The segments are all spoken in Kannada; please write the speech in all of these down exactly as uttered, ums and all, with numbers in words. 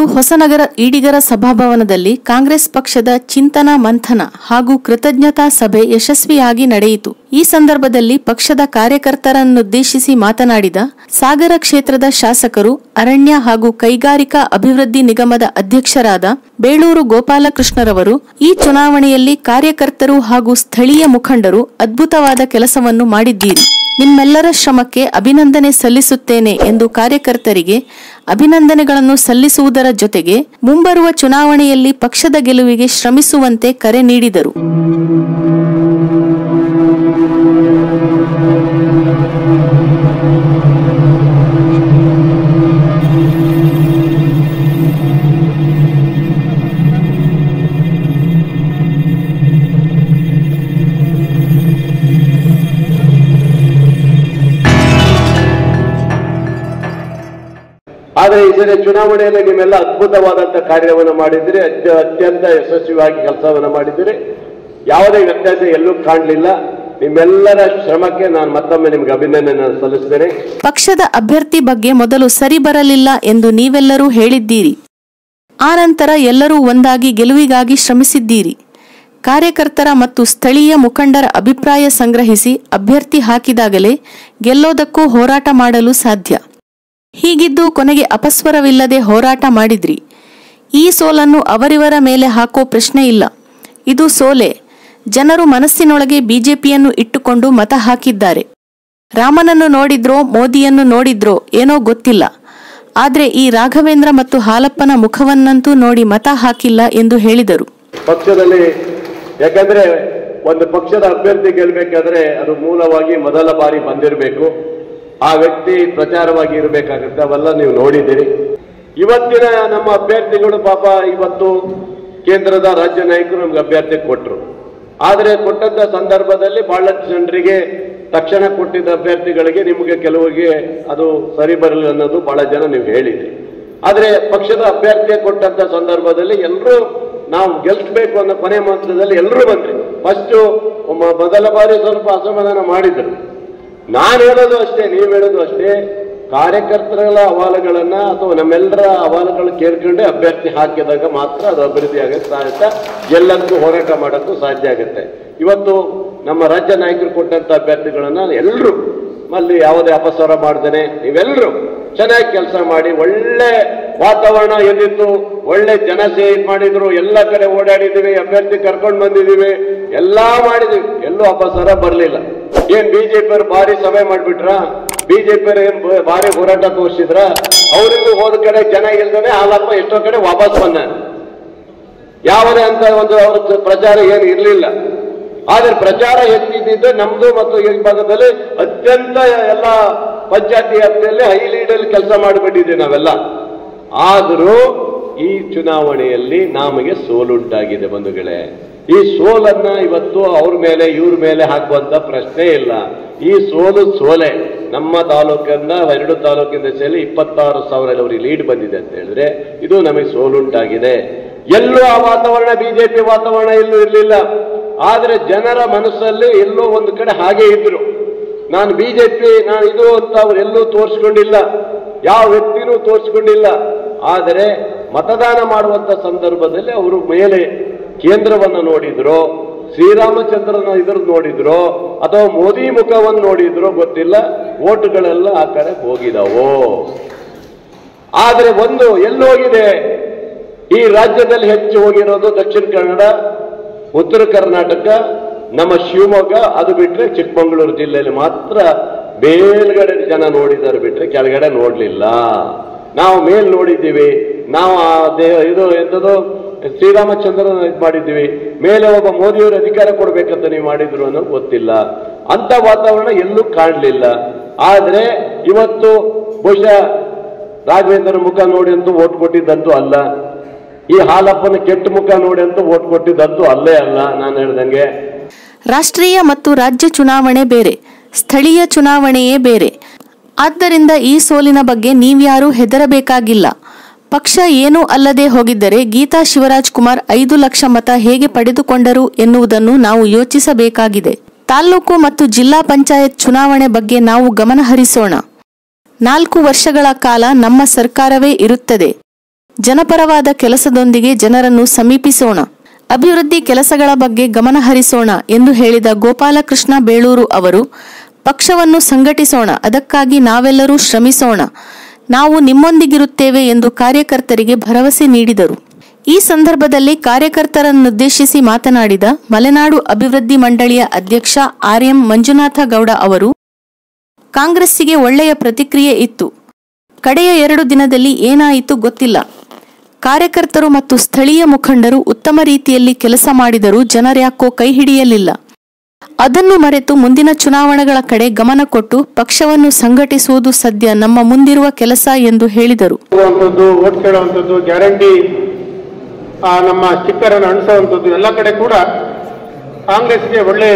ಹೊಸನಗರ ಈಡಿಗರ ಸಭಾಭವನದಲ್ಲಿ ಕಾಂಗ್ರೆಸ್ ಪಕ್ಷದ ಚಿಂತನ ಮಂಥನ ಹಾಗೂ ಕೃತಜ್ಞತಾ ಸಭೆ ಯಶಸ್ವಿಯಾಗಿ ನಡೆಯಿತು. ಈ ಸಂದರ್ಭದಲ್ಲಿ ಪಕ್ಷದ ಕಾರ್ಯಕರ್ತರನ್ನುದ್ದೇಶಿಸಿ ಮಾತನಾಡಿದ ಸಾಗರ ಕ್ಷೇತ್ರದ ಶಾಸಕರು, ಅರಣ್ಯ ಹಾಗೂ ಕೈಗಾರಿಕಾ ಅಭಿವೃದ್ಧಿ ನಿಗಮದ ಅಧ್ಯಕ್ಷರಾದ ಬೇಳೂರು ಗೋಪಾಲಕೃಷ್ಣರವರು, ಈ ಚುನಾವಣೆಯಲ್ಲಿ ಕಾರ್ಯಕರ್ತರು ಹಾಗೂ ಸ್ಥಳೀಯ ಮುಖಂಡರು ಅದ್ಭುತವಾದ ಕೆಲಸವನ್ನು ಮಾಡಿದ್ದೀರಿ. ನಿಮ್ಮೆಲ್ಲರ ಶ್ರಮಕ್ಕೆ ಅಭಿನಂದನೆ ಸಲ್ಲಿಸುತ್ತೇನೆ ಎಂದು ಕಾರ್ಯಕರ್ತರಿಗೆ ಅಭಿನಂದನೆಗಳನ್ನು ಸಲ್ಲಿಸುವುದರ ಜೊತೆಗೆ ಮುಂಬರುವ ಚುನಾವಣೆಯಲ್ಲಿ ಪಕ್ಷದ ಗೆಲುವಿಗೆ ಶ್ರಮಿಸುವಂತೆ ಕರೆ ನೀಡಿದರು. ಆದರೆ ಈ ಸರಿ ಚುನಾವಣೆಯಲ್ಲಿ ನಿಮ್ಮೆಲ್ಲ ಅದ್ಭುತವಾದಂತಹ ಕಾರ್ಯವನ್ನು ಮಾಡಿದ್ದೀರಿ, ಅತ್ಯಂತ ಯಶಸ್ವಿಯಾಗಿ ಕೆಲಸವನ್ನು ಮಾಡಿದ್ದೀರಿ. ಯಾವುದೇ ವ್ಯತ್ಯಾಸ ಎಲ್ಲೂ ಕಾಣಲಿಲ್ಲ. ನಿಮ್ಮೆಲ್ಲರ ಶ್ರಮಕ್ಕೆ ನಾನು ಮತ್ತೊಮ್ಮೆ ನಿಮ್ಗೆ ಅಭಿನಂದನೆ ಸಲ್ಲಿಸ್ತೇನೆ. ಪಕ್ಷದ ಅಭ್ಯರ್ಥಿ ಬಗ್ಗೆ ಮೊದಲು ಸರಿ ಬರಲಿಲ್ಲ ಎಂದು ನೀವೆಲ್ಲರೂ ಹೇಳಿದ್ದೀರಿ. ಆನಂತರ ಎಲ್ಲರೂ ಒಂದಾಗಿ ಗೆಲುವಿಗಾಗಿ ಶ್ರಮಿಸಿದ್ದೀರಿ. ಕಾರ್ಯಕರ್ತರ ಮತ್ತು ಸ್ಥಳೀಯ ಮುಖಂಡರ ಅಭಿಪ್ರಾಯ ಸಂಗ್ರಹಿಸಿ ಅಭ್ಯರ್ಥಿ ಹಾಕಿದಾಗಲೇ ಗೆಲ್ಲೋದಕ್ಕೂ ಹೋರಾಟ ಮಾಡಲು ಸಾಧ್ಯ. ಹೀಗಿದ್ದು ಕೊನೆಗೆ ಅಪಸ್ವರವಿಲ್ಲದೆ ಹೋರಾಟ ಮಾಡಿದ್ರಿ. ಈ ಸೋಲನ್ನು ಅವರಿವರ ಮೇಲೆ ಹಾಕೋ ಪ್ರಶ್ನೆ ಇಲ್ಲ. ಇದು ಸೋಲೆ. ಜನರು ಮನಸ್ಸಿನೊಳಗೆ ಬಿಜೆಪಿಯನ್ನು ಇಟ್ಟುಕೊಂಡು ಮತ ಹಾಕಿದ್ದಾರೆ. ರಾಮನನ್ನು ನೋಡಿದ್ರೋ ಮೋದಿಯನ್ನು ನೋಡಿದ್ರೋ ಏನೋ ಗೊತ್ತಿಲ್ಲ. ಆದ್ರೆ ಈ ರಾಘವೇಂದ್ರ ಮತ್ತು ಹಾಲಪ್ಪನ ಮುಖವನ್ನಂತೂ ನೋಡಿ ಮತ ಹಾಕಿಲ್ಲ ಎಂದು ಹೇಳಿದರು. ಪಕ್ಷದಲ್ಲಿ ಯಾಕಂದ್ರೆ ಒಂದು ಪಕ್ಷದ ಅಭ್ಯರ್ಥಿ ಗೆಲ್ಲಬೇಕಾದ್ರೆ ಅದು ಮೂಲವಾಗಿ ಮೊದಲ ಬಾರಿ ಬಂದಿರಬೇಕು. ಆ ವ್ಯಕ್ತಿ ಪ್ರಚಾರವಾಗಿ ಇರಬೇಕಾಗುತ್ತೆ. ಅವೆಲ್ಲ ನೀವು ನೋಡಿದ್ದೀರಿ. ಇವತ್ತಿನ ನಮ್ಮ ಅಭ್ಯರ್ಥಿಗಳು ಪಾಪ ಇವತ್ತು ಕೇಂದ್ರದ ರಾಜ್ಯ ನಾಯಕರು ನಮ್ಗೆ ಅಭ್ಯರ್ಥಿ ಕೊಟ್ಟರು. ಆದರೆ ಕೊಟ್ಟಂತ ಸಂದರ್ಭದಲ್ಲಿ ಬಹಳಷ್ಟು ಜನರಿಗೆ ತಕ್ಷಣ ಕೊಟ್ಟಿದ್ದ ಅಭ್ಯರ್ಥಿಗಳಿಗೆ ನಿಮಗೆ ಕೆಲವರಿಗೆ ಅದು ಸರಿ ಬರಲಿಲ್ಲ ಅನ್ನೋದು ಬಹಳ ಜನ ನೀವು ಹೇಳಿದ್ರಿ. ಆದರೆ ಪಕ್ಷದ ಅಭ್ಯರ್ಥಿ ಕೊಟ್ಟಂತ ಸಂದರ್ಭದಲ್ಲಿ ಎಲ್ಲರೂ ನಾವು ಗೆಲ್ಸ್ಬೇಕು ಅನ್ನೋ ಕೊನೆ ಮಂತ್ರದಲ್ಲಿ ಎಲ್ಲರೂ ಬಂದ್ರಿ. ಫಸ್ಟ್ ಮೊದಲ ಬಾರಿ ಸ್ವಲ್ಪ ಅಸಮಾಧಾನ ಮಾಡಿದ್ರು. ನಾನು ಹೇಳೋದು ಅಷ್ಟೇ, ನೀವು ಹೇಳೋದು ಅಷ್ಟೇ. ಕಾರ್ಯಕರ್ತರ ಅಹವಾಲುಗಳನ್ನ ಅಥವಾ ನಮ್ಮೆಲ್ಲರ ಅಹವಾಲುಗಳು ಕೇಳ್ಕೊಂಡೆ ಅಭ್ಯರ್ಥಿ ಹಾಕಿದಾಗ ಮಾತ್ರ ಅದು ಅಭಿವೃದ್ಧಿ ಆಗಕ್ಕೆ ಸಾಧ್ಯ, ಎಲ್ಲಕ್ಕೂ ಹೋರಾಟ ಮಾಡೋಕ್ಕೂ ಸಾಧ್ಯ ಆಗುತ್ತೆ. ಇವತ್ತು ನಮ್ಮ ರಾಜ್ಯ ನಾಯಕರು ಕೊಟ್ಟಂತ ಅಭ್ಯರ್ಥಿಗಳನ್ನ ಎಲ್ಲರೂ ಅಲ್ಲಿ ಯಾವುದೇ ಅಪಸ್ವರ ಮಾಡ್ದೇನೆ ನೀವೆಲ್ಲರೂ ಚೆನ್ನಾಗಿ ಕೆಲಸ ಮಾಡಿ, ಒಳ್ಳೆ ವಾತಾವರಣ ಎದ್ದಿತ್ತು, ಒಳ್ಳೆ ಜನ ಸೇವೆ ಮಾಡಿದ್ರು, ಎಲ್ಲ ಕಡೆ ಓಡಾಡಿದ್ದೀವಿ, ಅಭ್ಯರ್ಥಿ ಕರ್ಕೊಂಡು ಬಂದಿದ್ದೀವಿ, ಎಲ್ಲಾ ಮಾಡಿದೀವಿ, ಎಲ್ಲೂ ಅಪಸ್ವರ ಬರಲಿಲ್ಲ. ಏನ್ ಬಿಜೆಪಿಯವರು ಭಾರಿ ಸಭೆ ಮಾಡ್ಬಿಟ್ರ? ಬಿಜೆಪಿಯವರು ಏನ್ ಭಾರಿ ಹೋರಾಟ ತೋರಿಸಿದ್ರ? ಅವರಿಗೂ ಹೋದ ಕಡೆ ಜನ ಇಲ್ದೇ ಹಾಲಪ್ಪ ಎಷ್ಟೋ ಕಡೆ ವಾಪಸ್ ಬಂದ. ಯಾವುದೇ ಅಂತ ಒಂದು ಅವ್ರ ಪ್ರಚಾರ ಏನು ಇರಲಿಲ್ಲ. ಆದ್ರೆ ಪ್ರಚಾರ ಹೆಚ್ಚಿದ್ದಿದ್ದು ನಮ್ದು ಮತ್ತು ಈ ಭಾಗದಲ್ಲಿ ಅತ್ಯಂತ ಎಲ್ಲ ಪಂಚಾಯತಿ ವ್ಯಾಪ್ತಿಯಲ್ಲಿ ಹೈ ಲೀಡಲ್ಲಿ ಕೆಲಸ ಮಾಡಿಬಿಟ್ಟಿದ್ದೀವಿ ನಾವೆಲ್ಲ. ಆದರೂ ಈ ಚುನಾವಣೆಯಲ್ಲಿ ನಮಗೆ ಸೋಲುಂಟಾಗಿದೆ ಬಂಧುಗಳೇ. ಈ ಸೋಲನ್ನ ಇವತ್ತು ಅವ್ರ ಮೇಲೆ ಇವ್ರ ಮೇಲೆ ಹಾಕುವಂತ ಪ್ರಶ್ನೆ ಇಲ್ಲ. ಈ ಸೋಲು ಸೋಲೆ. ನಮ್ಮ ತಾಲೂಕಿಂದ ಎರಡು ತಾಲೂಕಿಂದ ಸೇರಿ ಇಪ್ಪತ್ತಾರು ಸಾವಿರ ಅವ್ರಿಗೆ ಲೀಡ್ ಬಂದಿದೆ ಅಂತ ಹೇಳಿದ್ರೆ ಇದು ನಮಗೆ ಸೋಲುಂಟಾಗಿದೆ. ಎಲ್ಲೂ ಆ ವಾತಾವರಣ ಬಿಜೆಪಿ ವಾತಾವರಣ ಎಲ್ಲೂ ಇರಲಿಲ್ಲ. ಆದ್ರೆ ಜನರ ಮನಸ್ಸಲ್ಲಿ ಎಲ್ಲೋ ಒಂದು ಕಡೆ ಹಾಗೆ ಇದ್ರು. ನಾನು ಬಿಜೆಪಿ ನಾನು ಇದು ಅಂತ ಅವ್ರು ಎಲ್ಲೂ ತೋರಿಸ್ಕೊಂಡಿಲ್ಲ, ಯಾವ ವ್ಯಕ್ತಿನೂ ತೋರಿಸ್ಕೊಂಡಿಲ್ಲ. ಆದರೆ ಮತದಾನ ಮಾಡುವಂತ ಸಂದರ್ಭದಲ್ಲಿ ಅವರು ಮೇಲೆ ಕೇಂದ್ರವನ್ನು ನೋಡಿದ್ರು, ಶ್ರೀರಾಮಚಂದ್ರನ ಇದ್ರ ನೋಡಿದ್ರು ಅಥವಾ ಮೋದಿ ಮುಖವನ್ನು ನೋಡಿದ್ರು ಗೊತ್ತಿಲ್ಲ, ಓಟುಗಳೆಲ್ಲ ಆ ಕಡೆ ಹೋಗಿದಾವೋ. ಆದ್ರೆ ಒಂದು ಎಲ್ಲೋಗಿದೆ, ಈ ರಾಜ್ಯದಲ್ಲಿ ಹೆಚ್ಚು ಹೋಗಿರೋದು ದಕ್ಷಿಣ ಕನ್ನಡ, ಉತ್ತರ ಕರ್ನಾಟಕ, ನಮ್ಮ ಶಿವಮೊಗ್ಗ, ಅದು ಬಿಟ್ರೆ ಚಿಕ್ಕಮಗಳೂರು ಜಿಲ್ಲೆಯಲ್ಲಿ ಮಾತ್ರ ಮೇಲ್ಗಡೆ ಜನ ನೋಡಿದ್ದಾರೆ ಬಿಟ್ರೆ ಕೆಳಗಡೆ ನೋಡ್ಲಿಲ್ಲ. ನಾವು ಮೇಲ್ ನೋಡಿದ್ದೀವಿ. ನಾವು ಇದು ಎಂಥದ್ದು ಶ್ರೀರಾಮಚಂದ್ರನ ಇದು ಮಾಡಿದ್ದೀವಿ. ಮೇಲೆ ಒಬ್ಬ ಮೋದಿಯವರು ಅಧಿಕಾರ ಕೊಡ್ಬೇಕಂತ ನೀವು ಮಾಡಿದ್ರು ಅನ್ನೋದು ಗೊತ್ತಿಲ್ಲ. ಅಂತ ವಾತಾವರಣ ಎಲ್ಲೂ ಕಾಣಲಿಲ್ಲ. ಆದ್ರೆ ಇವತ್ತು ಬಹುಶಃ ರಾಘವೇಂದ್ರ ಮುಖ ನೋಡಿ ಅಂತೂ ಓಟ್ ಕೊಟ್ಟಿದ್ದಂತೂ ಅಲ್ಲ, ಈ ಹಾಲಪ್ಪನ ಕೆಟ್ಟ ಮುಖ ನೋಡಿ ಅಂತೂ ಓಟ್ ಕೊಟ್ಟಿದ್ದಂತೂ ಅಲ್ಲೇ ಅಲ್ಲ. ನಾನು ಹೇಳ್ದಂಗೆ ರಾಷ್ಟ್ರೀಯ ಮತ್ತು ರಾಜ್ಯ ಚುನಾವಣೆ ಬೇರೆ, ಸ್ಥಳೀಯ ಚುನಾವಣೆಯೇ ಬೇರೆ. ಆದ್ದರಿಂದ ಈ ಸೋಲಿನ ಬಗ್ಗೆ ನೀವ್ಯಾರೂ ಹೆದರಬೇಕಾಗಿಲ್ಲ. ಪಕ್ಷ ಏನೂ ಅಲ್ಲದೆ ಹೋಗಿದ್ದರೆ ಗೀತಾ ಶಿವರಾಜ್ ಕುಮಾರ್ ಐದು ಲಕ್ಷ ಮತ ಹೇಗೆ ಪಡೆದುಕೊಂಡರು ಎನ್ನುವುದನ್ನು ನಾವು ಯೋಚಿಸಬೇಕಾಗಿದೆ. ತಾಲ್ಲೂಕು ಮತ್ತು ಜಿಲ್ಲಾ ಪಂಚಾಯತ್ ಚುನಾವಣೆ ಬಗ್ಗೆ ನಾವು ಗಮನ ಹರಿಸೋಣ. ನಾಲ್ಕು ವರ್ಷಗಳ ಕಾಲ ನಮ್ಮ ಸರ್ಕಾರವೇ ಇರುತ್ತದೆ. ಜನಪರವಾದ ಕೆಲಸದೊಂದಿಗೆ ಜನರನ್ನು ಸಮೀಪಿಸೋಣ, ಅಭಿವೃದ್ಧಿ ಕೆಲಸಗಳ ಬಗ್ಗೆ ಗಮನ ಹರಿಸೋಣ ಎಂದು ಹೇಳಿದ ಗೋಪಾಲಕೃಷ್ಣ ಬೇಳೂರು ಅವರು, ಪಕ್ಷವನ್ನು ಸಂಘಟಿಸೋಣ, ಅದಕ್ಕಾಗಿ ನಾವೆಲ್ಲರೂ ಶ್ರಮಿಸೋಣ, ನಾವು ನಿಮ್ಮೊಂದಿಗಿರುತ್ತೇವೆ ಎಂದು ಕಾರ್ಯಕರ್ತರಿಗೆ ಭರವಸೆ ನೀಡಿದರು. ಈ ಸಂದರ್ಭದಲ್ಲಿ ಕಾರ್ಯಕರ್ತರನ್ನುದ್ದೇಶಿಸಿ ಮಾತನಾಡಿದ ಮಲೆನಾಡು ಅಭಿವೃದ್ಧಿ ಮಂಡಳಿಯ ಅಧ್ಯಕ್ಷ ಆರ್ ಎಂ ಮಂಜುನಾಥ ಗೌಡ ಅವರು, ಕಾಂಗ್ರೆಸ್ಸಿಗೆ ಒಳ್ಳೆಯ ಪ್ರತಿಕ್ರಿಯೆ ಇತ್ತು. ಕಡೆಯ ಎರಡು ದಿನದಲ್ಲಿ ಏನಾಯಿತು ಗೊತ್ತಿಲ್ಲ. ಕಾರ್ಯಕರ್ತರು ಮತ್ತು ಸ್ಥಳೀಯ ಮುಖಂಡರು ಉತ್ತಮ ರೀತಿಯಲ್ಲಿ ಕೆಲಸ ಮಾಡಿದರೂ ಜನರ್ಯಾಕೋ ಕೈ ಹಿಡಿಯಲಿಲ್ಲ. ಅದನ್ನು ಮರೆತು ಮುಂದಿನ ಚುನಾವಣೆಗಳ ಕಡೆ ಗಮನ ಕೊಟ್ಟು ಪಕ್ಷವನ್ನು ಸಂಘಟಿಸುವುದು ಸದ್ಯ ನಮ್ಮ ಮುಂದಿರುವ ಕೆಲಸ ಎಂದು ಹೇಳಿದರು. ಗ್ಯಾರಂಟಿ ನಮ್ಮ ಸ್ಟಿಕ್ಕರ್ ಅನ್ನು ಅಂಟಿಸುವಂಥದ್ದು ಎಲ್ಲ ಕಡೆ ಕೂಡ ಕಾಂಗ್ರೆಸ್ಗೆ ಒಳ್ಳೆ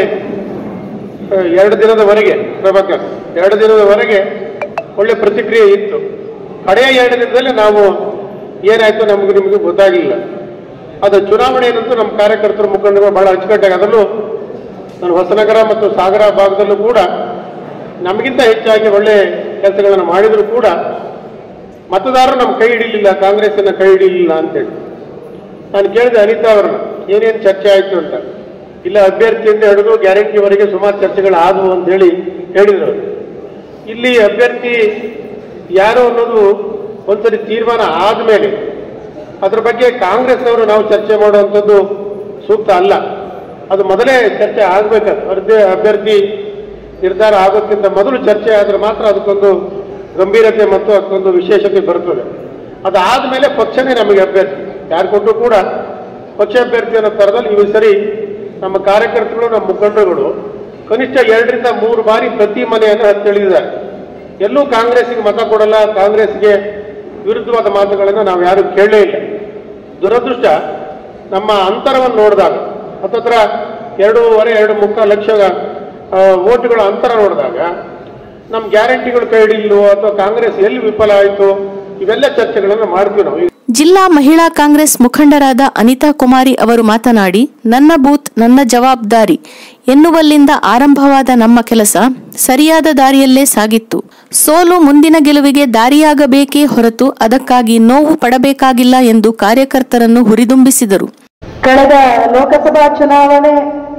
ಎರಡು ದಿನದವರೆಗೆ ಪ್ರಭಾಕರ್ ಎರಡು ದಿನದವರೆಗೆ ಒಳ್ಳೆ ಪ್ರತಿಕ್ರಿಯೆ ಇತ್ತು. ಕಡೆಯ ಎರಡು ದಿನದಲ್ಲಿ ನಾವು ಏನಾಯ್ತು ನಮಗೆ ನಿಮಗೆ ಗೊತ್ತಾಗಲಿಲ್ಲ. ಅದು ಚುನಾವಣೆ ಏನಂತೂ ನಮ್ಮ ಕಾರ್ಯಕರ್ತರು ಮುಖಂಡರು ಬಹಳ ಅಚ್ಚುಕಟ್ಟಾಗಿ, ಅದರಲ್ಲೂ ನಾನು ಹೊಸನಗರ ಮತ್ತು ಸಾಗರ ಭಾಗದಲ್ಲೂ ಕೂಡ ನಮಗಿಂತ ಹೆಚ್ಚಾಗಿ ಒಳ್ಳೆ ಕೆಲಸಗಳನ್ನು ಮಾಡಿದರೂ ಕೂಡ ಮತದಾರರು ನಮ್ಮ ಕೈ ಹಿಡಿಲಿಲ್ಲ, ಕಾಂಗ್ರೆಸ್ಸನ್ನು ಕೈ ಹಿಡಿಲಿಲ್ಲ ಅಂತೇಳಿ. ನಾನು ಕೇಳಿದೆ ಅನಿತಾ ಅವರನ್ನ, ಏನೇನು ಚರ್ಚೆ ಆಯಿತು ಅಂತ. ಇಲ್ಲ, ಅಭ್ಯರ್ಥಿಯಿಂದ ಹಿಡಿದು ಗ್ಯಾರಂಟಿವರೆಗೆ ಸುಮಾರು ಚರ್ಚೆಗಳಾದವು ಅಂತ ಹೇಳಿ ಹೇಳಿದರು. ಇಲ್ಲಿ ಅಭ್ಯರ್ಥಿ ಯಾರು ಅನ್ನೋದು ಒಂದ್ಸರಿ ತೀರ್ಮಾನ ಆದಮೇಲೆ ಅದ್ರ ಬಗ್ಗೆ ಕಾಂಗ್ರೆಸ್ನವರು ನಾವು ಚರ್ಚೆ ಮಾಡುವಂಥದ್ದು ಸೂಕ್ತ ಅಲ್ಲ. ಅದು ಮೊದಲೇ ಚರ್ಚೆ ಆಗಬೇಕಾದ್ರೆ ಅಭ್ಯರ್ಥಿ ನಿರ್ಧಾರ ಆಗೋಕ್ಕಿಂತ ಮೊದಲು ಚರ್ಚೆ ಆದರೆ ಮಾತ್ರ ಅದಕ್ಕೊಂದು ಗಂಭೀರತೆ ಮತ್ತು ಅದಕ್ಕೊಂದು ವಿಶೇಷತೆ ಬರ್ತದೆ. ಅದಾದಮೇಲೆ ಪಕ್ಷನೇ ನಮಗೆ ಅಭ್ಯರ್ಥಿ, ಯಾರು ಕೊಟ್ಟರು ಕೂಡ ಪಕ್ಷ ಅಭ್ಯರ್ಥಿ ಅನ್ನೋ ಥರದಲ್ಲಿ ಈ ಸರಿ ನಮ್ಮ ಕಾರ್ಯಕರ್ತರು ನಮ್ಮ ಮುಖಂಡರುಗಳು ಕನಿಷ್ಠ ಎರಡರಿಂದ ಮೂರು ಬಾರಿ ಪ್ರತಿ ಮನೆಯನ್ನು ಹತ್ತಿಳಿದಿದ್ದಾರೆ. ಎಲ್ಲೂ ಕಾಂಗ್ರೆಸ್ಸಿಗೆ ಮತ ಕೊಡಲ್ಲ, ಕಾಂಗ್ರೆಸ್ಗೆ ವಿರುದ್ಧವಾದ ಮಾತುಗಳನ್ನು ನಾವು ಯಾರು ಕೇಳಲೇ ಇಲ್ಲ. ದುರದೃಷ್ಟ, ನಮ್ಮ ಅಂತರವನ್ನು ನೋಡಿದಾಗ ಹತ್ತತ್ರ ಎರಡೂವರೆ ಎರಡು ಮುಕ್ಕಾಲು ಲಕ್ಷ ವೋಟ್ಗಳ ಅಂತರ ನೋಡಿದಾಗ ನಮ್ಮ ಗ್ಯಾರಂಟಿಗಳು ಕೈ ಹಿಡಿಲ್ವೋ ಅಥವಾ ಕಾಂಗ್ರೆಸ್ ಎಲ್ಲಿ ವಿಫಲ ಆಯಿತು, ಇವೆಲ್ಲ ಚರ್ಚೆಗಳನ್ನು ಮಾಡ್ತೀವಿ ನಾವು. ಜಿಲ್ಲಾ ಮಹಿಳಾ ಕಾಂಗ್ರೆಸ್ ಮುಖಂಡರಾದ ಅನಿತಾ ಕುಮಾರಿ ಅವರು ಮಾತನಾಡಿ, ನನ್ನ ಬೂತ್ ನನ್ನ ಜವಾಬ್ದಾರಿ ಎನ್ನುವಲ್ಲಿಂದ ಆರಂಭವಾದ ನಮ್ಮ ಕೆಲಸ ಸರಿಯಾದ ದಾರಿಯಲ್ಲೇ ಸಾಗಿತ್ತು. ಸೋಲು ಮುಂದಿನ ಗೆಲುವಿಗೆ ದಾರಿಯಾಗಬೇಕೇ ಹೊರತು ಅದಕ್ಕಾಗಿ ನೋವು ಪಡಬೇಕಾಗಿಲ್ಲ ಎಂದು ಕಾರ್ಯಕರ್ತರನ್ನು ಹುರಿದುಂಬಿಸಿದರು. ಕಳೆದ ಲೋಕಸಭಾ ಚುನಾವಣೆ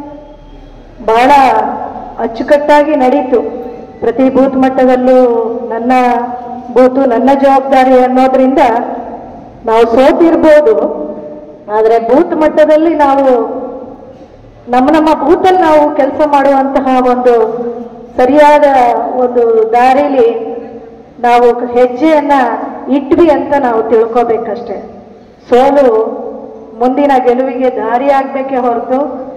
ಬಹಳ ಅಚ್ಚುಕಟ್ಟಾಗಿ ನಡೀತು. ಪ್ರತಿ ಬೂತ್ ಮಟ್ಟದಲ್ಲೂ ನನ್ನ ಬೂತು ನನ್ನ ಜವಾಬ್ದಾರಿ ಅನ್ನೋದ್ರಿಂದ ನಾವು ಸೋತಿರ್ಬೋದು, ಆದರೆ ಬೂತ್ ಮಟ್ಟದಲ್ಲಿ ನಾವು ನಮ್ಮ ನಮ್ಮ ಬೂತಲ್ಲಿ ನಾವು ಕೆಲಸ ಮಾಡುವಂತಹ ಒಂದು ಸರಿಯಾದ ಒಂದು ದಾರಿಲಿ ನಾವು ಹೆಜ್ಜೆಯನ್ನ ಇಟ್ವಿ ಅಂತ ನಾವು ತಿಳ್ಕೋಬೇಕಷ್ಟೆ. ಸೋಲು ಮುಂದಿನ ಗೆಲುವಿಗೆ ದಾರಿಯಾಗಬೇಕೇ ಹೊರತು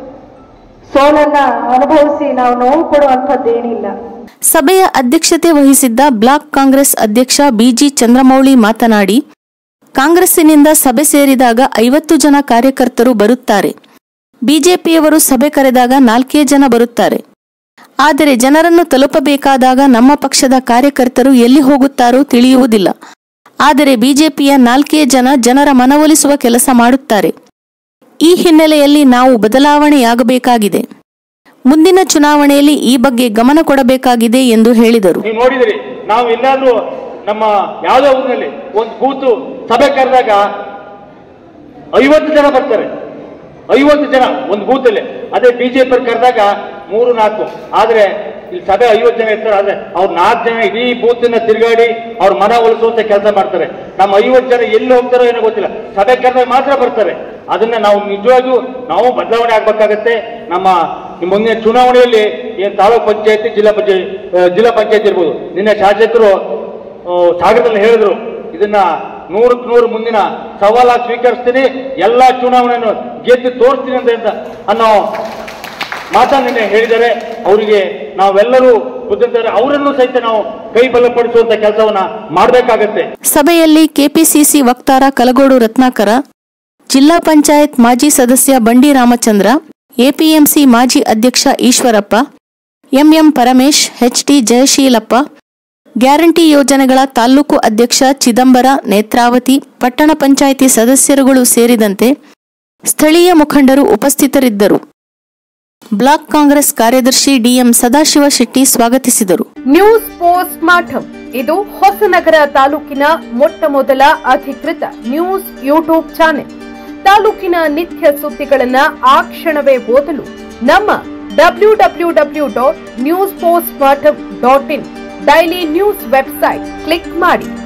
ಸೋಲನ್ನ ಅನುಭವಿಸಿ ನಾವು ನೋವು ಪಡುವಂಥದ್ದೇನಿಲ್ಲ. ಸಭೆಯ ಅಧ್ಯಕ್ಷತೆ ವಹಿಸಿದ್ದ ಬ್ಲಾಕ್ ಕಾಂಗ್ರೆಸ್ ಅಧ್ಯಕ್ಷ ಬಿಜಿ ಚಂದ್ರಮೌಳಿ ಮಾತನಾಡಿ, ಕಾಂಗ್ರೆಸ್ಸಿನಿಂದ ಸಭೆ ಸೇರಿದಾಗ ಐವತ್ತು ಜನ ಕಾರ್ಯಕರ್ತರು ಬರುತ್ತಾರೆ. ಬಿಜೆಪಿಯವರು ಸಭೆ ಕರೆದಾಗ ನಾಲ್ಕೇ ಜನ ಬರುತ್ತಾರೆ. ಆದರೆ ಜನರನ್ನು ತಲುಪಬೇಕಾದಾಗ ನಮ್ಮ ಪಕ್ಷದ ಕಾರ್ಯಕರ್ತರು ಎಲ್ಲಿ ಹೋಗುತ್ತಾರೋ ತಿಳಿಯುವುದಿಲ್ಲ. ಆದರೆ ಬಿಜೆಪಿಯ ನಾಲ್ಕೇ ಜನ ಜನರ ಮನವೊಲಿಸುವ ಕೆಲಸ ಮಾಡುತ್ತಾರೆ. ಈ ಹಿನ್ನೆಲೆಯಲ್ಲಿ ನಾವು ಬದಲಾವಣೆಯಾಗಬೇಕಾಗಿದೆ. ಮುಂದಿನ ಚುನಾವಣೆಯಲ್ಲಿ ಈ ಬಗ್ಗೆ ಗಮನ ಕೊಡಬೇಕಾಗಿದೆ ಎಂದು ಹೇಳಿದರು. ನೀವು ನೋಡಿದಿರಿ, ನಾವು ಎಲ್ಲಾದ್ರೂ ನಮ್ಮ ಯಾವುದೋ ಊರಿನಲ್ಲಿ ಒಂದು ಬೂತು ಸಭೆ ಕರೆದಾಗ ಐವತ್ತು ಜನ ಬರ್ತಾರೆ, ಐವತ್ತು ಜನ ಒಂದು ಬೂತಲ್ಲಿ. ಅದೇ ಬಿಜೆಪಿ ಕರೆದಾಗ ಮೂರು ನಾಲ್ಕು. ಆದ್ರೆ ಇಲ್ಲಿ ಸಭೆ ಐವತ್ತು ಜನ ಇರ್ತಾರೆ, ಆದ್ರೆ ಅವ್ರು ನಾಲ್ಕು ಜನ ಇಡೀ ಬೂತನ್ನ ತಿರುಗಾಡಿ ಅವ್ರ ಮನ ಒಲಿಸುವಂತ ಕೆಲಸ ಮಾಡ್ತಾರೆ. ನಮ್ಮ ಐವತ್ತು ಜನ ಎಲ್ಲಿ ಹೋಗ್ತಾರೋ ಏನೋ ಗೊತ್ತಿಲ್ಲ, ಸಭೆ ಕರೆದಾಗ ಮಾತ್ರ ಬರ್ತಾರೆ. ಅದನ್ನ ನಾವು ನಿಜವಾಗಿಯೂ ನಾವು ಬದಲಾವಣೆ ಆಗ್ಬೇಕಾಗತ್ತೆ. ನಮ್ಮ ಮುಂದಿನ ಚುನಾವಣೆಯಲ್ಲಿ ಏನ್ ತಾಲೂಕ್ ಪಂಚಾಯತಿ ಜಿಲ್ಲಾ ಪಂಚಾಯತ್ ಜಿಲ್ಲಾ ಪಂಚಾಯತ್ ಇರ್ಬೋದು, ನಿನ್ನೆ ಶಾಸಕರು ಸಾಗರದಲ್ಲಿ ಹೇಳಿದ್ರು, ಇದನ್ನ ನೂರಕ್ಕೆ ನೂರು ಮುಂದಿನ ಸವಾಲಾಗಿ ಸ್ವೀಕರಿಸ್ತೀನಿ, ಎಲ್ಲಾ ಚುನಾವಣೆಯನ್ನು ಗೆದ್ದು ತೋರಿಸ್ತೀನಿ ಅಂತ ಅನ್ನೋ ಮಾತನ್ನು ನಿನ್ನೆ ಹೇಳಿದ್ದಾರೆ. ಅವರಿಗೆ ನಾವೆಲ್ಲರೂ ಬುದ್ಧಿದ್ದಾರೆ, ಅವರನ್ನು ಸಹಿತ ನಾವು ಕೈ ಬಲಪಡಿಸುವಂತ ಕೆಲಸವನ್ನ ಮಾಡಬೇಕಾಗತ್ತೆ. ಸಭೆಯಲ್ಲಿ ಕೆಪಿಸಿಸಿ ವಕ್ತಾರ ಕಲಗೋಡು ರತ್ನಾಕರ, ಜಿಲ್ಲಾ ಪಂಚಾಯತ್ ಮಾಜಿ ಸದಸ್ಯ ಬಂಡಿ ರಾಮಚಂದ್ರ, ಎಪಿಎಂಸಿ ಮಾಜಿ ಅಧ್ಯಕ್ಷ Eshwarappa, MM Paramesh, H T Jayasheelappa, guarantee ಯೋಜನೆಗಳ ತಾಲೂಕು ಅಧ್ಯಕ್ಷ ಚಿದಂಬರ, ನೇತ್ರಾವತಿ, ಪಟ್ಟಣ ಪಂಚಾಯಿತಿ ಸದಸ್ಯರುಗಳು ಸೇರಿದಂತೆ ಸ್ಥಳೀಯ ಮುಖಂಡರು ಉಪಸ್ಥಿತರಿದ್ದರು. ಬ್ಲಾಕ್ ಕಾಂಗ್ರೆಸ್ ಕಾರ್ಯದರ್ಶಿ ಡಿಎಂ ಸದಾಶಿವ ಶೆಟ್ಟಿ ಸ್ವಾಗತಿಸಿದರು. ನ್ಯೂಸ್ ಪೋಸ್ಟ್ ಮಾಠಂ ಇದು ಹೊಸನಗರ ತಾಲೂಕಿನ ಮೊಟ್ಟ ಮೊದಲ ಅಧಿಕೃತ ನ್ಯೂಸ್ ಯೂಟ್ಯೂಬ್ ಚಾನೆಲ್. ತಾಲೂಕಿನ ನಿತ್ಯ ಸುದ್ದಿಗಳನ್ನ ಆ ಕ್ಷಣವೇ ಓದಲು ನಮ್ಮ W W W dot news post mortem dot in daily news website click ಮಾಡಿ.